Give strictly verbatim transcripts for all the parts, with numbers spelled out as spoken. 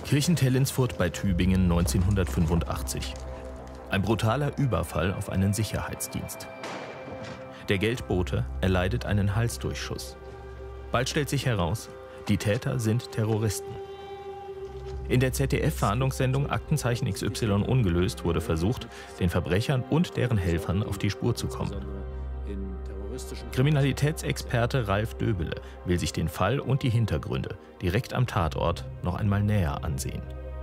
Kirchentelinsfurt bei Tübingen neunzehnhundertfünfundachtzig. Ein brutaler Überfall auf einen Sicherheitsdienst. Der Geldbote erleidet einen Halsdurchschuss. Bald stellt sich heraus, die Täter sind Terroristen. In der Z D F-Fahndungssendung Aktenzeichen X Y ungelöst wurde versucht, den Verbrechern und deren Helfern auf die Spur zu kommen. Kriminalitätsexperte Ralf Döbele will sich den Fall und die Hintergründe direkt am Tatort noch einmal näher ansehen.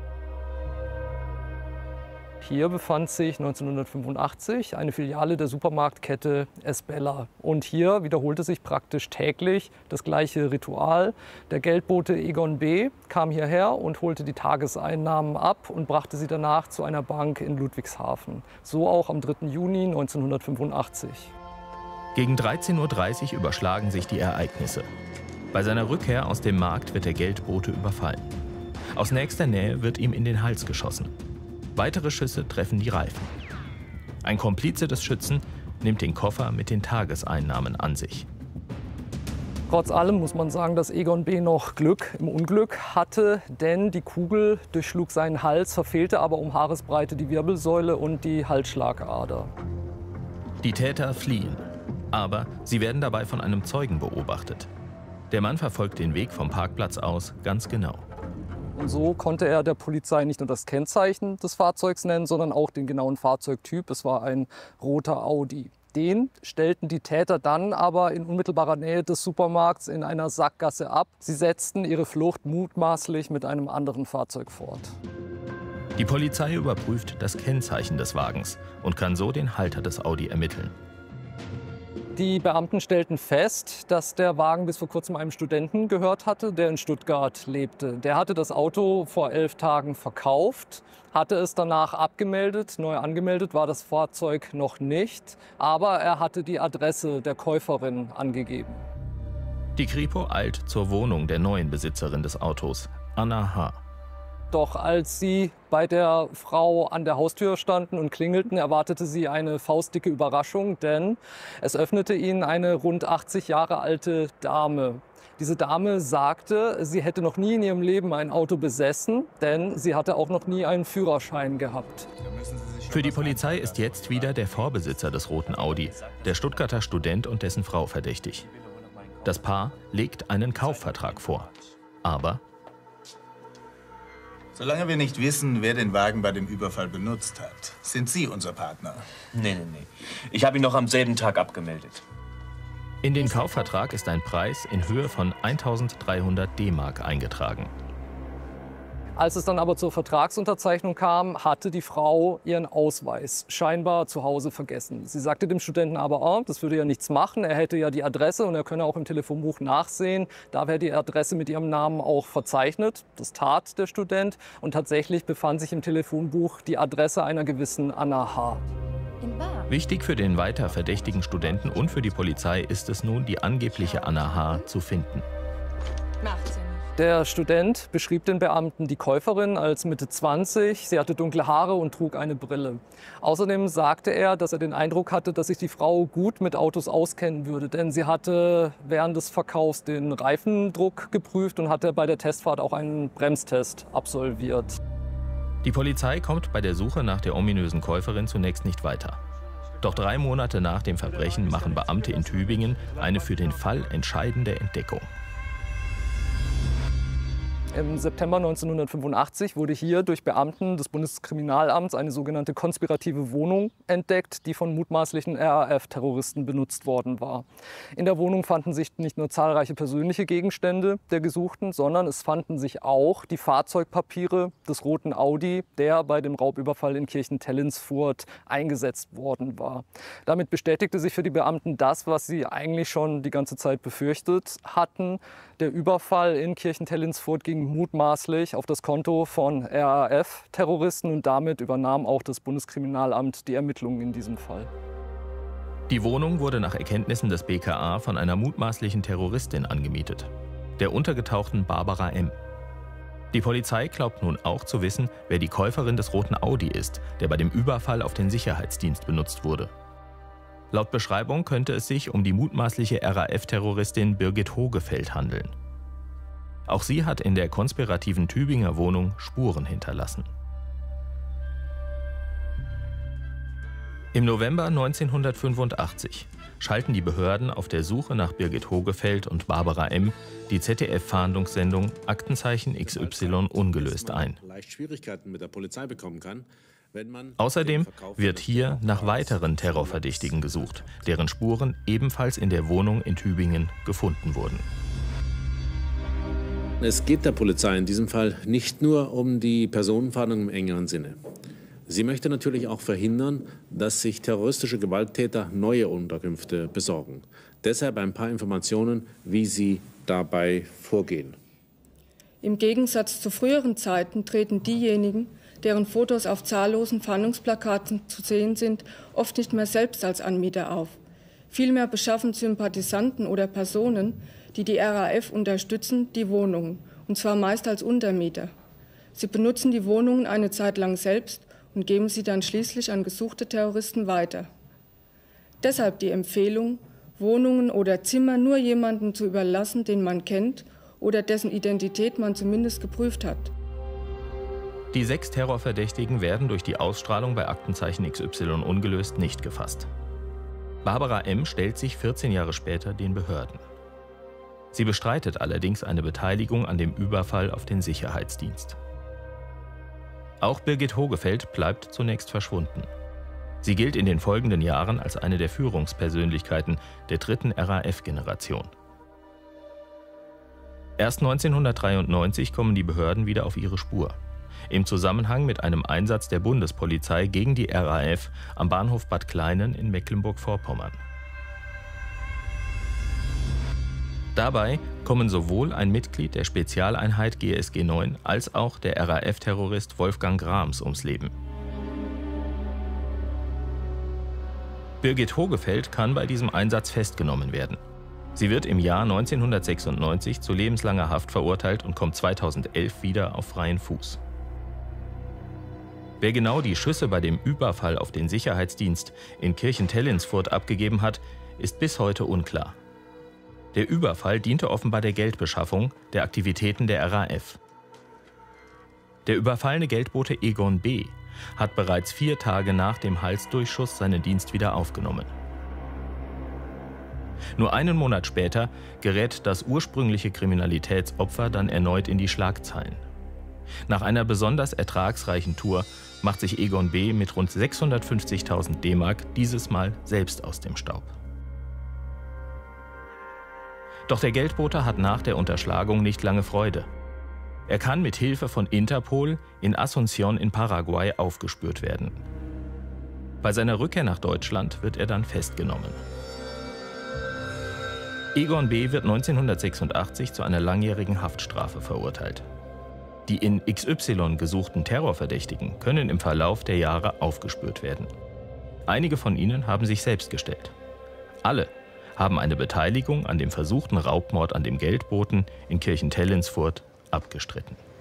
Hier befand sich neunzehnhundertfünfundachtzig eine Filiale der Supermarktkette Esbella. Und hier wiederholte sich praktisch täglich das gleiche Ritual. Der Geldbote Egon B. kam hierher und holte die Tageseinnahmen ab und brachte sie danach zu einer Bank in Ludwigshafen. So auch am dritten Juni neunzehnhundertfünfundachtzig. Gegen dreizehn Uhr dreißig überschlagen sich die Ereignisse. Bei seiner Rückkehr aus dem Markt wird der Geldbote überfallen. Aus nächster Nähe wird ihm in den Hals geschossen. Weitere Schüsse treffen die Reifen. Ein Komplize des Schützen nimmt den Koffer mit den Tageseinnahmen an sich. Trotz allem muss man sagen, dass Egon B. noch Glück im Unglück hatte, denn die Kugel durchschlug seinen Hals, verfehlte aber um Haaresbreite die Wirbelsäule und die Halsschlagader. Die Täter fliehen, aber sie werden dabei von einem Zeugen beobachtet. Der Mann verfolgt den Weg vom Parkplatz aus ganz genau. Und so konnte er der Polizei nicht nur das Kennzeichen des Fahrzeugs nennen, sondern auch den genauen Fahrzeugtyp. Es war ein roter Audi. Den stellten die Täter dann aber in unmittelbarer Nähe des Supermarkts in einer Sackgasse ab. Sie setzten ihre Flucht mutmaßlich mit einem anderen Fahrzeug fort. Die Polizei überprüft das Kennzeichen des Wagens und kann so den Halter des Audi ermitteln. Die Beamten stellten fest, dass der Wagen bis vor kurzem einem Studenten gehört hatte, der in Stuttgart lebte. Der hatte das Auto vor elf Tagen verkauft, hatte es danach abgemeldet. Neu angemeldet war das Fahrzeug noch nicht, aber er hatte die Adresse der Käuferin angegeben. Die Kripo eilt zur Wohnung der neuen Besitzerin des Autos, Anna H. Doch als sie bei der Frau an der Haustür standen und klingelten, erwartete sie eine faustdicke Überraschung, denn es öffnete ihnen eine rund achtzig Jahre alte Dame. Diese Dame sagte, sie hätte noch nie in ihrem Leben ein Auto besessen, denn sie hatte auch noch nie einen Führerschein gehabt. Für die Polizei ist jetzt wieder der Vorbesitzer des roten Audi, der Stuttgarter Student und dessen Frau, verdächtig. Das Paar legt einen Kaufvertrag vor, aber solange wir nicht wissen, wer den Wagen bei dem Überfall benutzt hat, sind Sie unser Partner. Nee, nee, nee. Ich habe ihn noch am selben Tag abgemeldet. In den Kaufvertrag ist ein Preis in Höhe von eintausenddreihundert D-Mark eingetragen. Als es dann aber zur Vertragsunterzeichnung kam, hatte die Frau ihren Ausweis scheinbar zu Hause vergessen. Sie sagte dem Studenten aber, oh, das würde ja nichts machen. Er hätte ja die Adresse und er könne auch im Telefonbuch nachsehen. Da wäre die Adresse mit ihrem Namen auch verzeichnet. Das tat der Student. Und tatsächlich befand sich im Telefonbuch die Adresse einer gewissen Anna H. Wichtig für den weiter verdächtigen Studenten und für die Polizei ist es nun, die angebliche Anna H. zu finden. Macht's. Der Student beschrieb den Beamten die Käuferin als Mitte zwanzig. Sie hatte dunkle Haare und trug eine Brille. Außerdem sagte er, dass er den Eindruck hatte, dass sich die Frau gut mit Autos auskennen würde. Denn sie hatte während des Verkaufs den Reifendruck geprüft und hatte bei der Testfahrt auch einen Bremstest absolviert. Die Polizei kommt bei der Suche nach der ominösen Käuferin zunächst nicht weiter. Doch drei Monate nach dem Verbrechen machen Beamte in Tübingen eine für den Fall entscheidende Entdeckung. Im September neunzehnhundertfünfundachtzig wurde hier durch Beamten des Bundeskriminalamts eine sogenannte konspirative Wohnung entdeckt, die von mutmaßlichen R A F-Terroristen benutzt worden war. In der Wohnung fanden sich nicht nur zahlreiche persönliche Gegenstände der Gesuchten, sondern es fanden sich auch die Fahrzeugpapiere des roten Audi, der bei dem Raubüberfall in Kirchentelinsfurt eingesetzt worden war. Damit bestätigte sich für die Beamten das, was sie eigentlich schon die ganze Zeit befürchtet hatten. Der Überfall in Kirchentelinsfurt ging mutmaßlich auf das Konto von R A F-Terroristen und damit übernahm auch das Bundeskriminalamt die Ermittlungen in diesem Fall. Die Wohnung wurde nach Erkenntnissen des B K A von einer mutmaßlichen Terroristin angemietet, der untergetauchten Barbara M. Die Polizei glaubt nun auch zu wissen, wer die Käuferin des roten Audi ist, der bei dem Überfall auf den Sicherheitsdienst benutzt wurde. Laut Beschreibung könnte es sich um die mutmaßliche R A F-Terroristin Birgit Hogefeld handeln. Auch sie hat in der konspirativen Tübinger Wohnung Spuren hinterlassen. Im November neunzehnhundertfünfundachtzig schalten die Behörden auf der Suche nach Birgit Hogefeld und Barbara M. die Z D F-Fahndungssendung Aktenzeichen X Y ungelöst ein. Außerdem wird hier nach weiteren Terrorverdächtigen gesucht, deren Spuren ebenfalls in der Wohnung in Tübingen gefunden wurden. Es geht der Polizei in diesem Fall nicht nur um die Personenfahndung im engeren Sinne. Sie möchte natürlich auch verhindern, dass sich terroristische Gewalttäter neue Unterkünfte besorgen. Deshalb ein paar Informationen, wie sie dabei vorgehen. Im Gegensatz zu früheren Zeiten treten diejenigen, deren Fotos auf zahllosen Fahndungsplakaten zu sehen sind, oft nicht mehr selbst als Anmieter auf. Vielmehr beschaffen Sympathisanten oder Personen, die die R A F unterstützen, die Wohnungen, und zwar meist als Untermieter. Sie benutzen die Wohnungen eine Zeit lang selbst und geben sie dann schließlich an gesuchte Terroristen weiter. Deshalb die Empfehlung, Wohnungen oder Zimmer nur jemandem zu überlassen, den man kennt oder dessen Identität man zumindest geprüft hat. Die sechs Terrorverdächtigen werden durch die Ausstrahlung bei Aktenzeichen X Y ungelöst nicht gefasst. Barbara M. stellt sich vierzehn Jahre später den Behörden. Sie bestreitet allerdings eine Beteiligung an dem Überfall auf den Sicherheitsdienst. Auch Birgit Hogefeld bleibt zunächst verschwunden. Sie gilt in den folgenden Jahren als eine der Führungspersönlichkeiten der dritten R A F-Generation. Erst neunzehnhundertdreiundneunzig kommen die Behörden wieder auf ihre Spur. Im Zusammenhang mit einem Einsatz der Bundespolizei gegen die R A F am Bahnhof Bad Kleinen in Mecklenburg-Vorpommern. Dabei kommen sowohl ein Mitglied der Spezialeinheit G S G neun als auch der R A F-Terrorist Wolfgang Grams ums Leben. Birgit Hogefeld kann bei diesem Einsatz festgenommen werden. Sie wird im Jahr neunzehnhundertsechsundneunzig zu lebenslanger Haft verurteilt und kommt zweitausendelf wieder auf freien Fuß. Wer genau die Schüsse bei dem Überfall auf den Sicherheitsdienst in Kirchentellensfurt abgegeben hat, ist bis heute unklar. Der Überfall diente offenbar der Geldbeschaffung der Aktivitäten der R A F. Der überfallene Geldbote Egon B. hat bereits vier Tage nach dem Halsdurchschuss seinen Dienst wieder aufgenommen. Nur einen Monat später gerät das ursprüngliche Kriminalitätsopfer dann erneut in die Schlagzeilen. Nach einer besonders ertragsreichen Tour macht sich Egon B. mit rund sechshundertfünfzigtausend D-Mark dieses Mal selbst aus dem Staub. Doch der Geldbote hat nach der Unterschlagung nicht lange Freude. Er kann mit Hilfe von Interpol in Asunción in Paraguay aufgespürt werden. Bei seiner Rückkehr nach Deutschland wird er dann festgenommen. Egon B. wird neunzehnhundertsechsundachtzig zu einer langjährigen Haftstrafe verurteilt. Die in X Y gesuchten Terrorverdächtigen können im Verlauf der Jahre aufgespürt werden. Einige von ihnen haben sich selbst gestellt. Alle haben eine Beteiligung an dem versuchten Raubmord an dem Geldboten in Kirchentellensfurt abgestritten.